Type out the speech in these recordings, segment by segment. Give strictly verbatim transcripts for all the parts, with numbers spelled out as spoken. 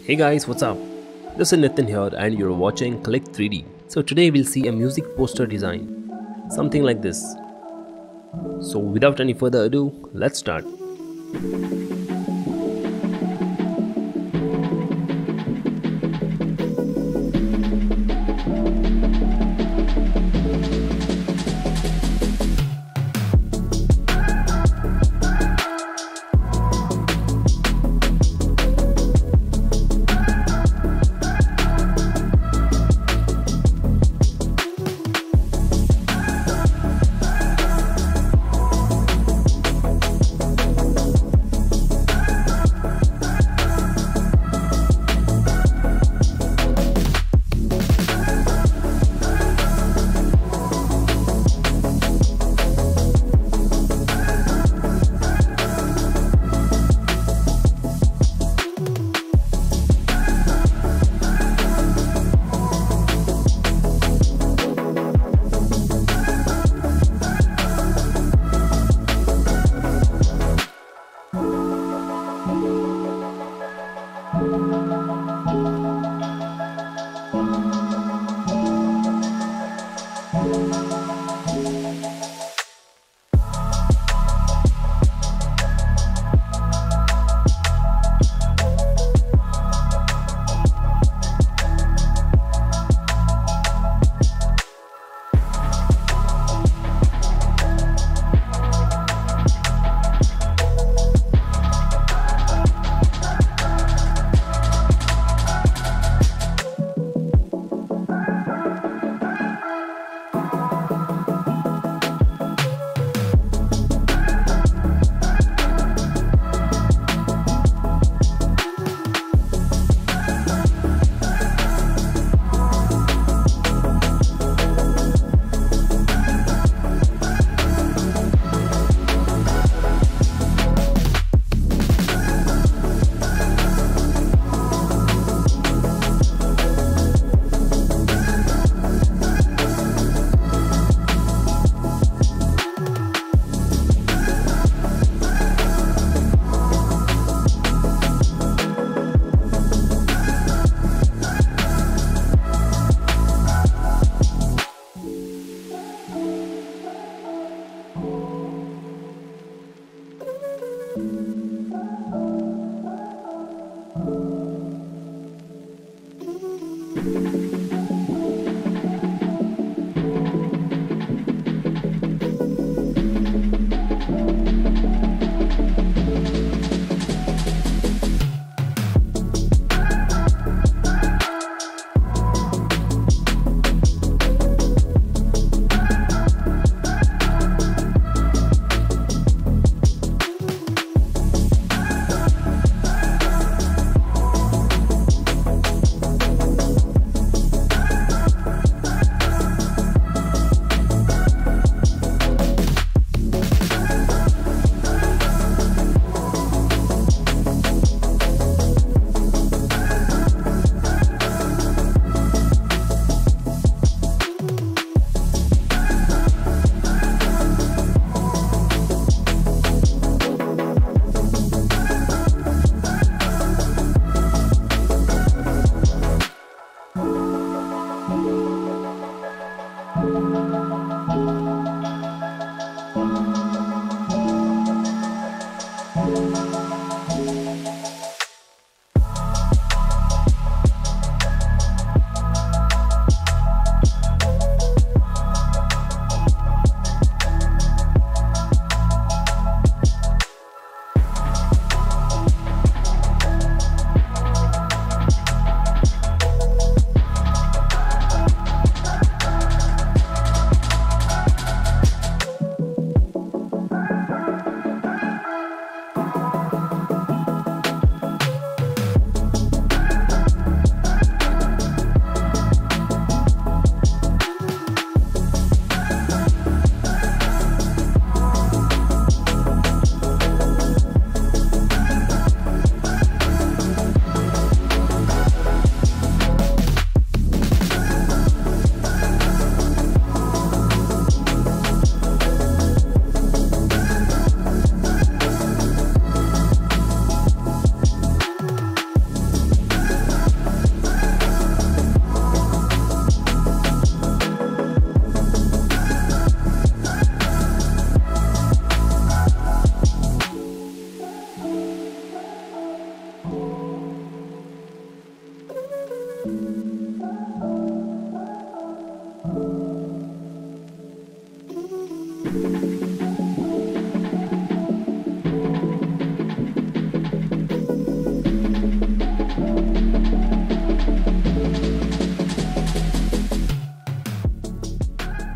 Hey guys, what's up? This is Nitin here and you're watching Click three D. So today we'll see a music poster design. Something like this. So without any further ado, let's start.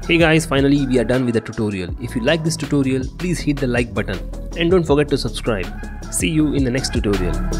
Hey guys, finally we are done with the tutorial. If you like this tutorial, please hit the like button and don't forget to subscribe. See you in the next tutorial.